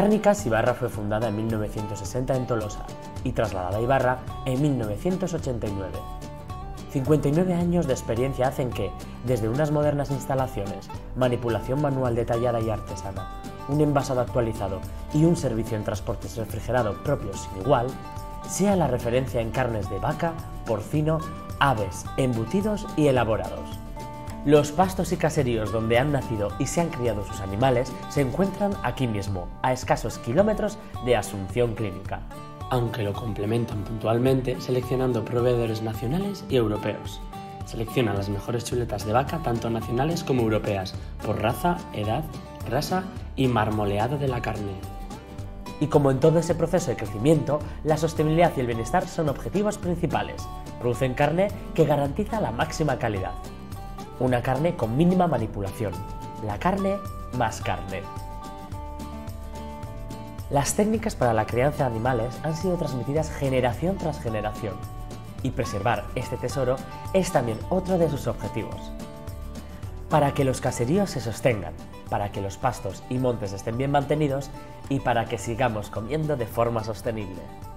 Cárnicas Ibarra fue fundada en 1960 en Tolosa y trasladada a Ibarra en 1989. 59 años de experiencia hacen que, desde unas modernas instalaciones, manipulación manual detallada y artesana, un envasado actualizado y un servicio en transportes refrigerado propio sin igual, sea la referencia en carnes de vaca, porcino, aves, embutidos y elaborados. Los pastos y caseríos donde han nacido y se han criado sus animales se encuentran aquí mismo, a escasos kilómetros de Asunción Clínica, aunque lo complementan puntualmente seleccionando proveedores nacionales y europeos. Seleccionan las mejores chuletas de vaca, tanto nacionales como europeas, por raza, edad, grasa y marmoleado de la carne. Y como en todo ese proceso de crecimiento, la sostenibilidad y el bienestar son objetivos principales. Producen carne que garantiza la máxima calidad. Una carne con mínima manipulación. La carne más carne. Las técnicas para la crianza de animales han sido transmitidas generación tras generación. Y preservar este tesoro es también otro de sus objetivos. Para que los caseríos se sostengan, para que los pastos y montes estén bien mantenidos y para que sigamos comiendo de forma sostenible.